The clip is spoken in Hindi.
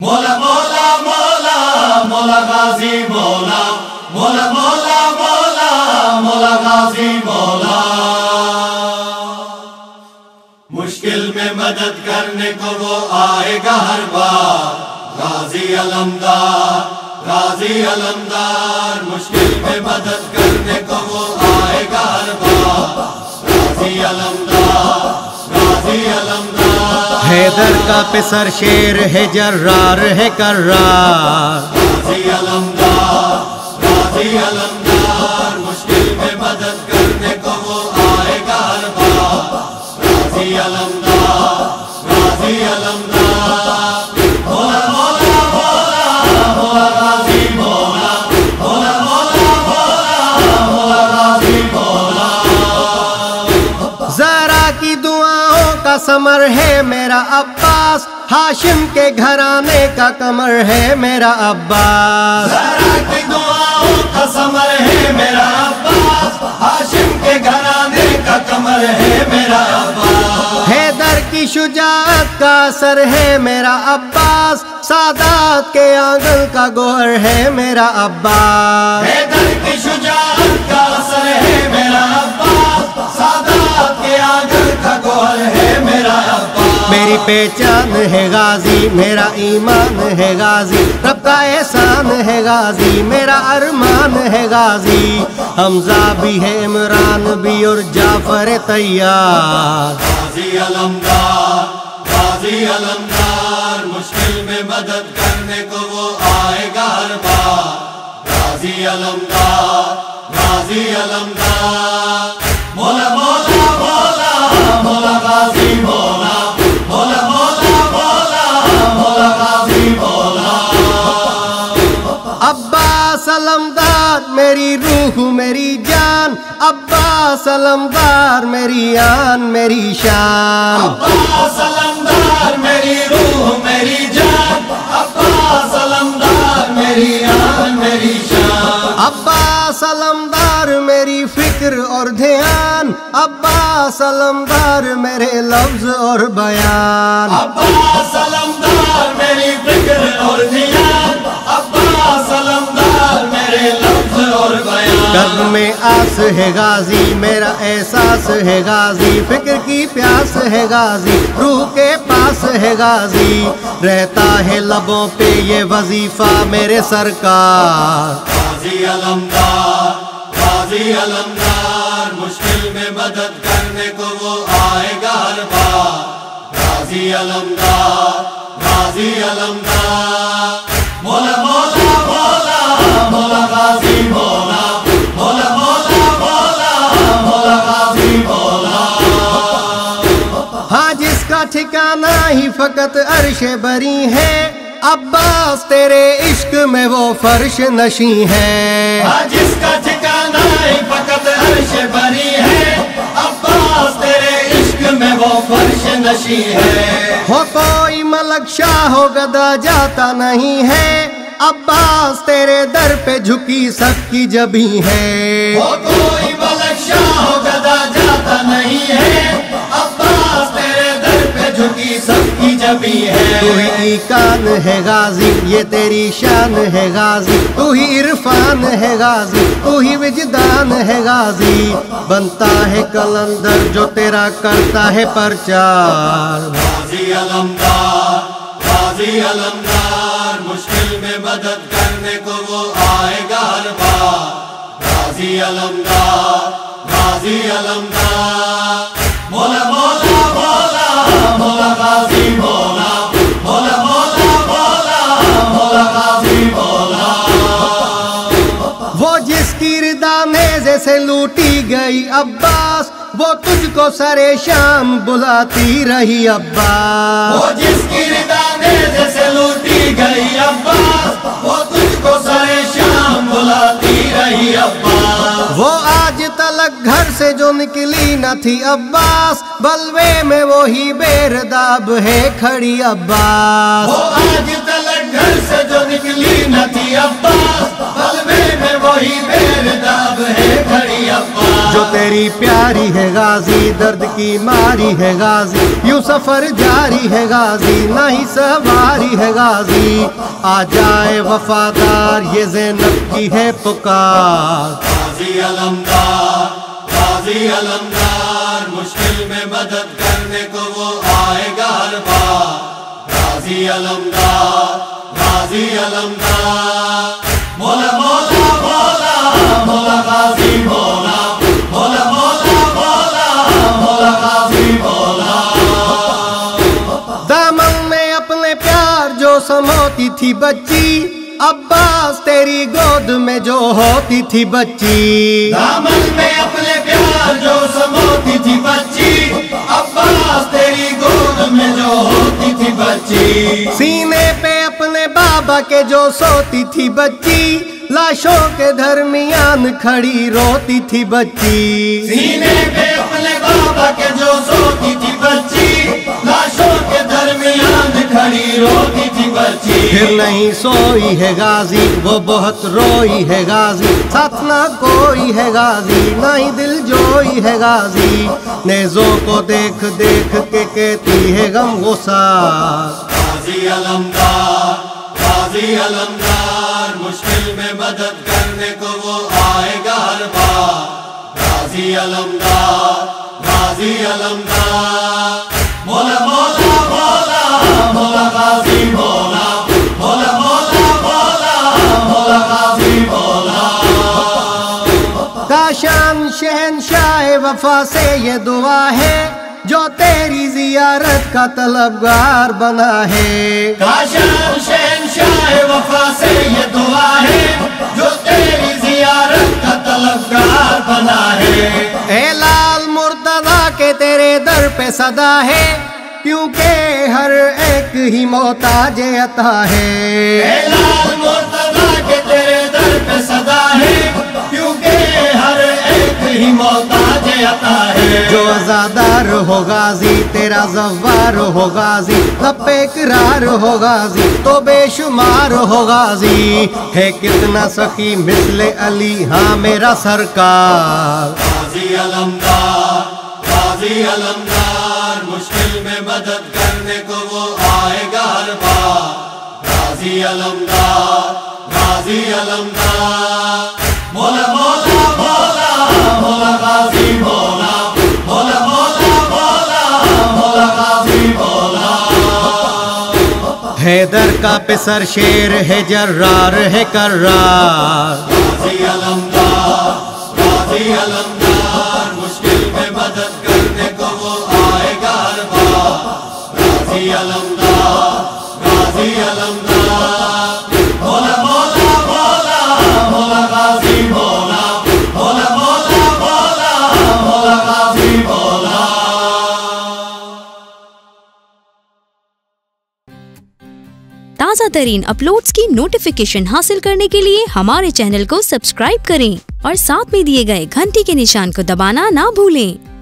मोला मोला मोला मोला गाजी मोला मोला मोला मोला मोला गाजी मोला। मुश्किल में मदद करने को वो आएगा हर बार। गाजी अलमदार, गाजी अलमदार, मुश्किल में मदद करने को वो आएगा हर बार। गाजी अलमदार, गाजी अलमदार। हैदर का पिसर शेर है, जर्रार है कर्रार। गाजी अलमदार, गाजी अलमदार, मुश्किल में मदद करने को वो आएगा हर बार। गाजी अलमदार, गाजी अलमदार। मोला मोला मोला मोला गाजी मोला मोला मोला मोला मोला गाजी मोला। जरा की दुआओं का समर है मेरा अब्बास, हाशिम के घराने का कमर है मेरा अब्बास। ज़रा की दुआओं का समर है मेरा अब्बास, हाशिम के घराने का कमर है मेरा अब्बास। हैदर की शुजाअत का असर है मेरा अब्बास, सादात के आंगन का गोहर है मेरा अब्बास। हैदर की शुजाअत का असर है मेरा अब्बास, सादात के आंगन का गोहर है मेरा अब्बास। मेरी पहचान है गाजी, मेरा ईमान है गाजी, रब का एहसान है गाजी, मेरा अरमान है गाजी। हमजा भी है, इमरान भी और जाफर तैयार। गाजी अलमदार, गाजी अलमदार, मुश्किल में मदद करने को वो आएगा हर बार। गाजी अलमदार, गाजी अलमदार। मोला मोला मोला मोला गाजी मोला मोला मोला मोला मोला गाजी मोला। अब्बास अलमदार मेरी रूह मेरी जान, अब्बास अलमदार मेरी आन मेरी शान। अब्बास अलमदार मेरी रूह मेरी जान, अब्बास अलमदार मेरी आन मेरी शान। अब्बास अलमदार मेरी फिक्र और ध्यान, अब्बास अलमदार मेरे लफ्ज और बयान। अब्बास अलमदार मेरी फिक्र और ध्यान, अब्बास अलमदार मेरे लफ्ज और बयान। कल्ब में आस है गाजी, मेरा एहसास है गाजी, फिक्र की प्यास है गाजी, रूह के पास है गाजी, रहता है लबों पे ये वजीफा मेरे सरकार। गाजी अलमदार, गाजी अलमदार, मुश्किल में मदद करने को वो आएगा हर बार। गाजी अलमदार, गाजी अलमदार। मोला मोला मोला मोला गाजी मोला मोला मोला मोला मोला गाजी मोला। हाँ, जिसका ठिकाना ही फकत अर्श बरी है, अब्बास तेरे इश्क में वो फर्श नशी है। जिसका ठिकाना ही फकत अर्श बरी है, अब्बास तेरे इश्क में वो फर्श नशी है। हो कोई मलक शाह हो गदा जाता नहीं है, अब्बास तेरे दर पे झुकी सबकी जबी है। हो कोई मलक शाह हो गदा जाता नहीं है, अब्बास तेरे दर पे झुकी सबकी जबी है। तू ही ईकान है गाजी, ये तेरी शान है गाजी, तू ही इरफान है गाजी, तू ही विजदान है गाजी, बनता है कलंदर जो तेरा करता है प्रचार। गाजी अलमदार, गाजी अलमदार, मुश्किल में मदद करने को वो आएगा हर बार। गाजी अलमदार, गाजी अलमदार। मोला मोला मोला मोला गाजी मोला मोला मोला मोला मोला गाजी मोला। वो जिसकी रिदा नेज़े से लूटी गई अब्बास, वो तुझको सरे शाम बुलाती रही अब्बास। वो जिसकी रिदा नेज़े से लूटी गई अब्बास, वो तुझको सरे शाम बुलाती रही अब्बास। वो आज तलक घर से जो निकली न थी अब्बास, बलवे में वो ही बेरदाब है खड़ी अब्बास। वो आज तलक घर से जो निकली न थी अब्बास, बलवे में वो ही बेरदाब है खड़ी अब्बास। जो तेरी प्यारी है गाजी, दर्द की मारी है गाजी, यूं सफर जारी है गाजी, नहीं सवारी है गाजी। आ जाए वफादार, ये ज़ैनब की है पुकार। गाजी अलमदार, गाजी अलमदार, मुश्किल में मदद करने को वो आएगा हर बार। गाजी अलमदार, गाजी अलमदार, मौला मौला मौला मौला गाजी मौला, मौला मौला मौला मौला गाजी मौला। दामन में अपने प्यार जो समोती थी बच्ची, अब्बास तेरी गोद में जो होती थी बच्ची। दामन में अपने प्यार जो समोती थी बच्ची, अब्बास तेरी गोद में जो होती थी बच्ची। सीने पे अपने बाबा के जो सोती थी बच्ची, लाशों के दरमियान खड़ी रोती थी बच्ची। सीने पे अपने बाबा के जो सोती थी बच्ची, लाशों के दरमियान खड़ी रोती थी बच्ची। फिर नहीं सोई है गाजी, वो बहुत रोई है गाजी, साथ ना कोई है गाजी, ना ही दिल जोई है गाजी। नेज़ों को देख देख के कहती है गम गुसार। गाजी अलमदार, गाजी अलमदार, मुश्किल में मदद करने को वो आएगा हर बार। गाजी अलमदार, गाजी अलमदार, मौला मौला मौला मौला गाजी मौला, मौला मौला मौला मौला गाजी मौला। काशान शहनशाह वफा से ये दुआ है, जो तेरी जियारत का तलबगार बना है। काशान शहनशाह वफा से ये दुआ है, जो तेरी जियारत का तलबगार बना है। ए लाल मुर्तजा के तेरे दर पे सदा है, क्योंकि हर एक ही मोहताज अता है। ए लाल मुर्तजा के तेरे दर पे सदा है, क्योंकि हर एक ही मोहताज अता है। जो अज़ादार हो गाजी, तेरा ज़व्वार हो गाजी, लब्बे इकरार हो गाजी, तो बेशुमार हो गाजी। है कितना सखी मिसले अली, हाँ मेरा सरकार। गाजी अलमदार, गाजी अलमदार, मुश्किल में मदद करने को वो आएगा हर बार। गाजी अलमदार, गाजी अलमदार, मौला मौला मौला मौला गाजी मौला, मौला मौला मौला मौला गाजी मौला। हैदर का पिसर शेर है, जर्रार है कर्रार। गाजी अलमदार, गाजी अलमदार, मुश्किल में मदद करने को वो आएगा हर बार। गाजी अलमदार, गाजी अलमदार, मौला मौला मौला मौला गाजी मौला, मौला मौला मौला मौला गाजी मौला। ताज़ा तरीन अपलोड्स की नोटिफिकेशन हासिल करने के लिए हमारे चैनल को सब्सक्राइब करें और साथ में दिए गए घंटी के निशान को दबाना ना भूलें।